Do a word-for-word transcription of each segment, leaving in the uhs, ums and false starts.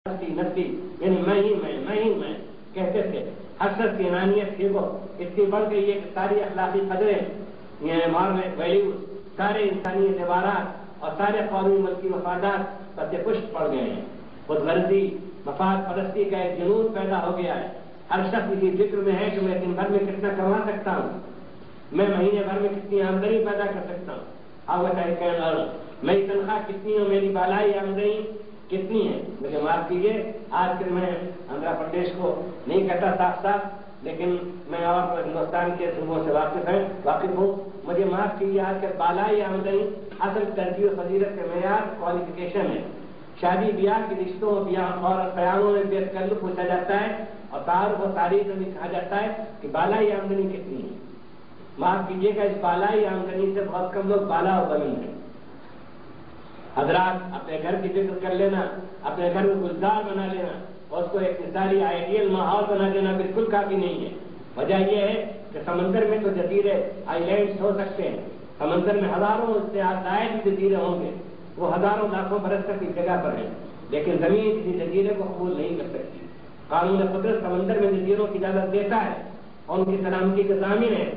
نفسی نفسی یعنی میں ہی میں میں ہی میں کہتے تھے. حسرت کی انانیت تھی وہ اس کی بڑھ گئی ہے کہ ساری اخلاقی قدریں یعنی مارل ویلیوز سارے انسانی اعتبارات اور سارے قومی ملکی مفادات پر پشت پڑ گئے ہیں. خود غرضی مفاد پرستی کا ایک جنون پیدا ہو گیا ہے. ہر شخص کی فکر میں ہے کہ میں دن بھر میں کتنا کما سکتا ہوں, میں مہینے بھر میں کتنی آمدنی پیدا کر سکتا ہوں. آؤ میری تنخواہ کتنی ہے, میری بالائی آمدنی کتنی ہے. مجھے معاف کیجیے, آج کل میں آندھرا پردیش کو نہیں کہتا صاف صاف, لیکن میں اور ہندوستان کے صوبوں سے واقف ہے واقف ہوں. مجھے معاف کیجیے, آج کل بالائی آمدنی اصل ترجیح و فضیلت کے معیار کوالیفیکیشن ہے. شادی بیاہ کے رشتوں بیاہ اور قیاموں میں بے تعلق پوچھا جاتا ہے اور تعارف و تاریخ میں بھی کہا جاتا ہے کہ بالائی آمدنی کتنی ہے. معاف کیجیے گا, اس بالائی آمدنی سے بہت کم لوگ بالا و بلند ہیں. حضرات اپنے گھر کی فکر کر لینا, اپنے گھر میں گلزار بنا لینا اور اس کو ایک مثالی آئیڈیل ماحول بنا دینا بالکل کافی نہیں ہے. وجہ یہ ہے کہ سمندر میں تو جزیرے آئی لینڈس ہو سکتے ہیں, سمندر میں ہزاروں اس سے زائد جزیرے ہوں گے, وہ ہزاروں لاکھوں برس تک کی جگہ پر ہیں, لیکن زمین کسی جزیرے کو قبول نہیں کر سکتی. قانون قدرت سمندر میں جزیروں کی اجازت دیتا ہے اور ان کی سلامتی کے ضامن ہے.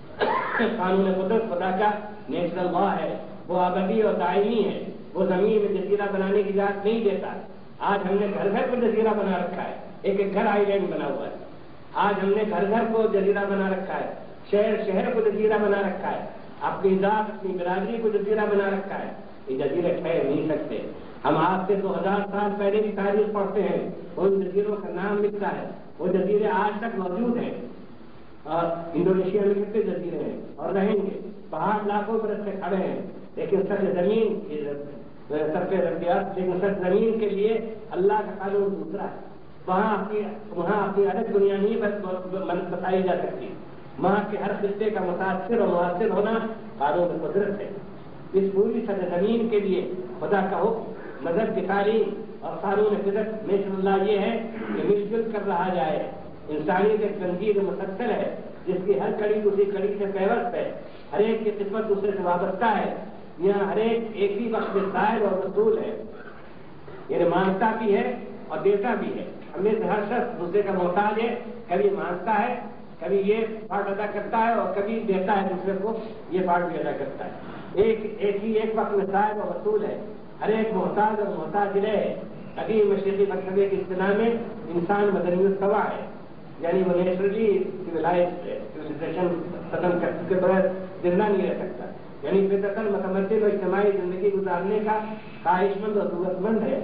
قانون قدرت خدا کا نیچرل لا ہے, وہ ابدی اور دائمی ہے. وہ زمین میں جزیرہ بنانے کی اجازت نہیں دیتا. آج ہم نے گھر گھر کو جزیرہ بنا رکھا ہے, ایک ایک گھر آئی لینڈ بنا ہوا ہے. آج ہم نے گھر گھر کو جزیرہ بنا رکھا ہے, شہر شہر کو جزیرہ بنا رکھا ہے, اپنی ذات اپنی برادری کو جزیرہ بنا رکھا ہے. یہ جزیرے ٹھہر نہیں سکتے. ہم آج سے دو ہزار سال پہلے کی تاریخ پڑھتے ہیں, ان جزیروں کا نام لکھتا ہے, وہ جزیرے آج تک موجود ہیں. اور انڈونیشیا میں کتنے جزیرے ہیں اور رہیں گے, پہاڑ لاکھوں برس سے کھڑے ہیں, لیکن سر زمین سر پہ لیکن سر زمین کے لیے اللہ کا قانون دوسرا ہے. وہاں اپنی وہاں اپنی الگ دنیا نہیں بتائی جا سکتی. وہاں کے ہر خطے کا متاثر اور مؤثر ہونا قانون قدرت ہے. اس پوری سر زمین کے لیے خدا کا حکم, مذہب کی تعلیم اور قانون فطرت نیشن اللہ یہ ہے کہ مل جل کر رہا جائے. انسانیت ایک تنظیم مسلسل ہے جس کی ہر کڑی دوسری کڑی سے پیوست ہے, ہر ایک کی قسمت دوسرے سے وابستہ ہے. یہاں ہر ایک ایک ہی وقت صاحب اور رسول ہے, یعنی مانگتا بھی ہے اور دیتا بھی ہے. ہم میں سے ہر شخص دوسرے کا محتاج ہے, کبھی مانگتا ہے, کبھی یہ پارٹ ادا کرتا ہے اور کبھی دیتا ہے دوسرے کو, یہ پارٹ بھی ادا کرتا ہے. ایک ایک ہی ایک وقت میں صاحب اور رسول ہے, ہر ایک محتاج اور محتاج رہے ہے. قدیم مشرقی مکتبے کی اصطلاح میں انسان مدنی الطبع ہے, یعنی وہ نیچرلی سیویلائزیشن ختم کے بغیر زندہ نہیں رہ سکتا, یعنی فطرتاً متمدن و اجتماعی زندگی گزارنے کا خواہش مند اور ضرورت مند ہے.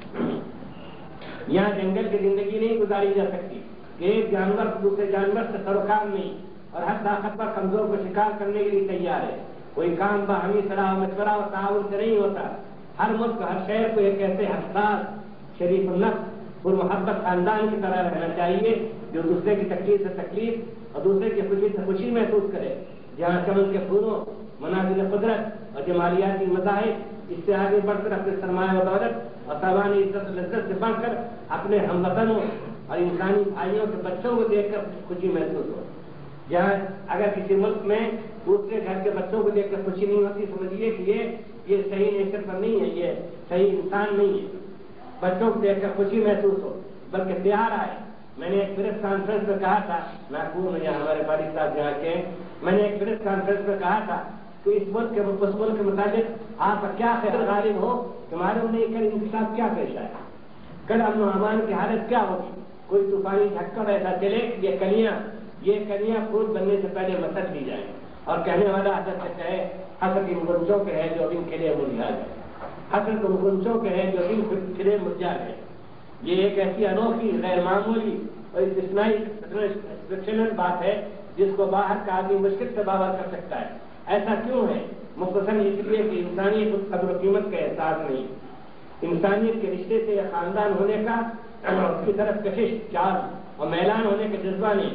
یہاں جنگل کی زندگی نہیں گزاری جا سکتی کہ ایک جانور دوسرے جانور سے سروکار نہیں اور ہر طاقتور کمزور کو شکار کرنے کے لیے تیار ہے. کوئی کام باہمی صلاح مشورہ اور تعاون سے نہیں ہوتا. ہر ملک ہر شہر کو ایک ایسے حساس شریف النفس اور محبت خاندان کی طرح رہنا چاہیے جو دوسرے کی تکلیف سے تکلیف اور دوسرے کی خوشی سے خوشی محسوس کرے. جہاں چمن کے پھولوں, مناظر قدرت اور جمالیاتی مذاہب اس سے آگے بڑھ کر اپنے سرمایہ و دولت اور سوانی عزت و لذت سے بڑھ کر اپنے ہم وطنوں اور انسانی بھائیوں کے بچوں کو دیکھ کر خوشی محسوس ہو. جہاں اگر کسی ملک میں دوسرے گھر کے بچوں کو دیکھ کر خوشی نہیں ہوتی, سمجھیے کہ یہ یہ صحیح نیچر پر نہیں ہے, یہ صحیح انسان نہیں ہے. بچوں کو دیکھ کر خوشی محسوس ہو بلکہ پیار آئے. میں نے ایک پریس کانفرنس میں کہا تھا, میں پور میں یہاں ہمارے والد صاحب جہاں کے, میں نے ایک پریس کانفرنس میں کہا تھا کہ اس ملک کے اس ملک کے متعلق آپ کا کیا خیال غالب ہو کہ معلوم نہیں کل ان کے ساتھ کیا پیش آئے, کل امن و امان کی حالت کیا ہوگی. کوئی طوفانی جھٹکا ایسا چلے کہ یہ کلیاں یہ کلیاں پھول بننے سے پہلے مسل دی جائیں اور کہنے والا حضرت سے کہے حسرت ان گنچوں کے ہے جو ابھی کھلے مرجھا ہے, حسرت ان گنچوں کے ہے جو ابھی کھلے مرجھا ہے. یہ ایک ایسی انوکھی غیر معمولی اور استثنائی ایکسپشنل بات ہے جس کو باہر کا آدمی مشکل سے باور کر سکتا ہے. ایسا کیوں ہے؟ مختصراً اس لیے کہ انسانیت کو قدر و قیمت کا احساس نہیں, انسانیت کے رشتے سے یا خاندان ہونے کا اس کی طرف کشش چال اور میلان ہونے کا جذبہ نہیں.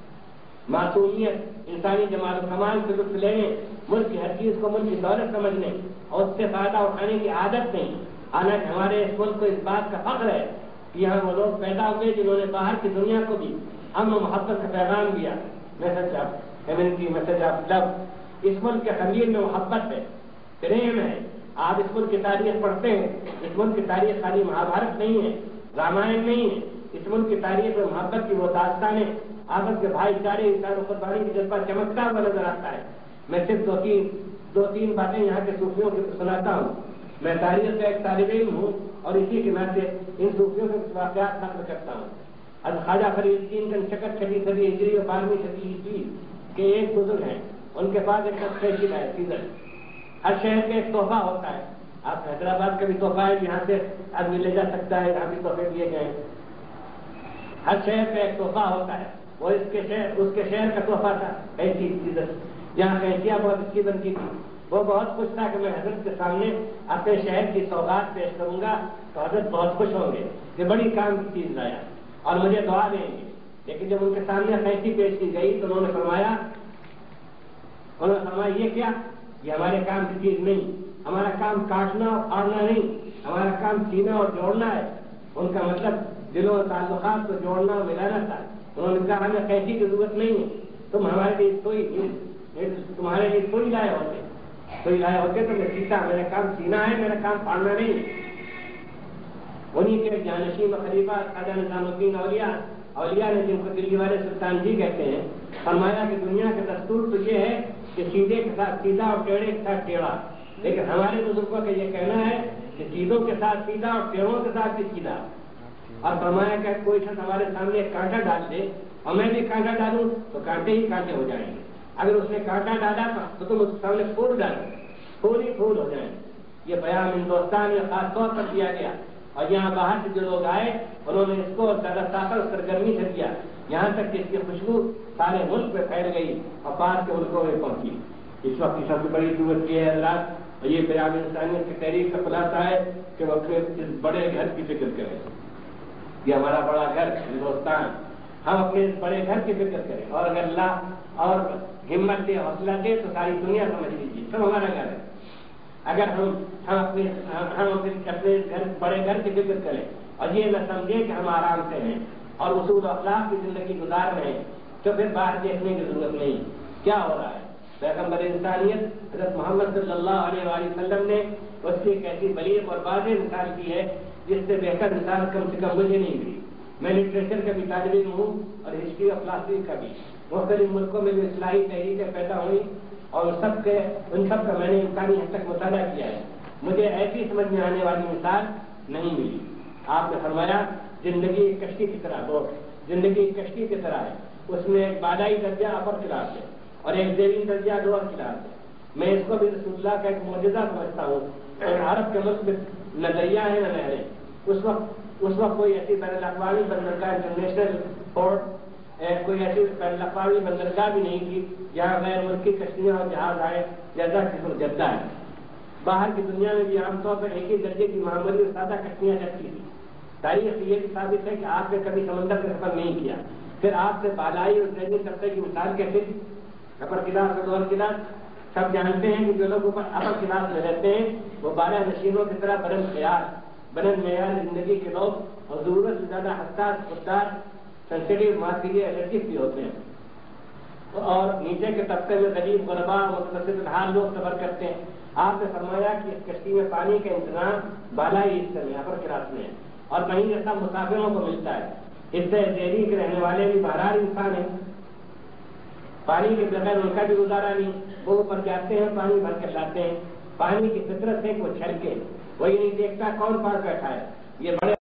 معصومیت انسانی جمال و کمال سے لطف لینے, ملک کی ہر چیز کو ملک کی دولت سمجھنے اور اس سے فائدہ اٹھانے کی عادت نہیں. حالانکہ ہمارے اس ملک کو اس بات کا فخر ہے کہ یہاں وہ لوگ پیدا ہوئے جنہوں نے باہر کی دنیا کو بھی امن و محبت کا پیغام دیا. Message of humanity, message of love. اس ملک کے خمیر میں محبت ہے, پریم ہے. آپ اس ملک کی تاریخ پڑھتے ہیں, اس ملک کی تاریخ خالی مہابھارت نہیں ہے, रामायण नहीं है। इस मुल्क की तारीख में मोहब्बत की वो दास्तानें, आपस के भाईचारे, इंसान कुर्बानी की जज्बा चमकता हुआ नजर आता है। मैं सिर्फ दो तीन दो तीन बातें यहाँ के सूफियों की सुनाता हूँ। मैं तारीख का एक तालिब इल्म हूँ और इसी के नाते इन सूफियों के वाक़यात नक़ल करता हूँ। अब ख्वाजा फरीदुद्दीन का शकत छठी सदी हिजरी और बारहवीं सदी हिजरी के एक बुजुर्ग हैं, उनके पास एक तस्वीर है सीजन। हर शहर का एक तोहफा होता है। आप हैदराबाद का भी तोहफा है, यहाँ से आदमी ले जा सकता है, यहाँ भी तोहफे दिए गए। हर शहर का एक तोहफा होता है, वो इसके शहर उसके शहर का तोहफा था कैंची सीजन। यहाँ कैंचियाँ बहुत अच्छी बनती थी। वो बहुत खुश था कि मैं हजरत के सामने अपने शहर की सौगात पेश करूंगा तो हजरत बहुत खुश होंगे कि बड़ी काम की चीज लाया और मुझे दुआ देंगे। लेकिन जब उनके सामने कैंची पेश की गई तो उन्होंने फरमाया उन्होंने फरमाया ये क्या, ये हमारे काम की चीज नहीं, हमारा काम काटना और फाड़ना नहीं, हमारा काम सीना और जोड़ना है। उनका मतलब दिलों और ताल्लुकात को जोड़ना और मिलाना था। उन्होंने कहा हमें कैंची की जरूरत नहीं है, तुम हमारे लिए सोई तुम्हारे लिए सोई लाए होते सोई लाए होते तो मैं सीता, मेरा काम सीना है, मेरा काम फाड़ना नहीं। उन्हीं के जानशीन खलीफा ख्वाजा निजामुद्दीन औलिया औलिया ने, जिनको दिल्ली वाले सुल्तान जी कहते हैं, फरमाया कि दुनिया का दस्तूर तो ये है कि सीधे के साथ सीधा और टेढ़े के साथ टेढ़ा, लेकिन हमारे बुजुर्गों का ये कहना है कि सीधों के साथ सीधा और टेढ़ों के साथ भी सीधा। और फरमाया कि कोई शख्स हमारे सामने एक कांटा डाल दे और मैं भी कांटा डालूं तो कांटे ही कांटे हो जाएंगे। अगर उसने कांटा डाला तो तुम उसके सामने फूल डालो, फूल ही फूल हो जाएंगे। ये बयान हिंदुस्तान में खास तौर पर दिया गया और यहाँ बाहर से जो लोग आए उन्होंने इसको ज्यादा ताकत सरगर्मी से दिया, यहाँ तक कि इसकी खुशबू सारे मुल्क में फैल गई और पास के मुल्कों में पहुंची। इस वक्त की सबसे बड़ी जरूरत ये है हज़रात, और ये बयान इंसानियत की तहरीक का खुलासा है कि वो अपने इस बड़े घर की फिक्र करें। ये हमारा बड़ा घर हिंदुस्तान, हम अपने इस बड़े घर की फिक्र करें और अगर अल्लाह और हिम्मत दे, हौसला दे तो सारी दुनिया समझ लीजिए सब हमारा घर है। अगर हम हम अपने हम अपने अपने घर बड़े घर की फिक्र करें और ये न समझे कि हम आराम से हैं और उसूल अखलाक की जिंदगी गुजार रहे हैं तो फिर बाहर देखने की जरूरत नहीं क्या हो रहा है। पैगम्बर इंसानियत हज़रत मोहम्मद सल्लल्लाहु अलैहि वसल्लम ने उसकी एक ऐसी बलीग और वाज़ेह मिसाल की है जिससे बेहतर मिसाल कम से कम मुझे नहीं मिली। मैं लिटरेचर का भी तालिब इल्म हूँ और हिस्ट्री ऑफ फिलॉसफी का भी। मुख्तलिफ मुल्कों में जो इस्लाही तहरीकें पैदा हुई और सबके उन सब का मैंने इम्कानी हद तक मुताला किया है, मुझे ऐसी समझ में आने वाली मिसाल नहीं मिली। आपने फरमाया जिंदगी एक कश्ती की तरह, बोट जिंदगी एक कश्ती की तरह है, उसमें एक बालाई दर्जा अपर क्लास है और एक ज़ेरीन दर्जा लोअर क्लास है। मैं इसको भी रसूलुल्लाह का एक मौजज़ा समझता हूँ। अरब के मुल्क में न दरिया है न नहरें, उस वक्त उस वक्त कोई ऐसी बैनुल अक़वामी बंदरगाह इंटरनेशनल पोर्ट कोई ऐसी बैनुल अक़वामी बंदरगाह भी नहीं थी जहाँ गैर मुल्की कश्तियाँ और जहाज आए जैसा कि जद्दा है। बाहर की दुनिया में भी आमतौर पर एक ही दर्जे की मामूली और सादा कश्तियाँ चलती थी। तारीख ये भी साबित है कि आपने कभी समंदर का सफर नहीं किया, फिर आपसे बालाई और ज़मीनी तबके की मिसाल कैसे थी? अपर क्लास और लोअर क्लास सब जानते हैं कि जो लोग ऊपर अपर क्लास में रहते हैं वो बारह नशीनों की तरह बुलंद ख्याल बुलंद मेयार जिंदगी के लोग और जरूरत से ज्यादा हसास, खुददार, सेंसिटिव, मास्किलिए, एलर्जिक भी होते हैं। और नीचे के तबके में गरीब, गुरबा, मुतवस्सित हाल लोग सफर करते हैं। आपने फरमाया कि इस कश्ती में पानी का इंतजाम बालाई हिस्से में अपर क्लास में है और कहीं ये सब मुसाफिरों को मिलता है। इससे ज़ेरी के रहने वाले भी बहरहाल इंसान है, पानी के बगैर उनका भी गुजारा नहीं। वो ऊपर जाते हैं, पानी भर कर लाते हैं। पानी की फितरत है कि वो छलके, वही नहीं देखता कौन पास बैठा है। ये बड़े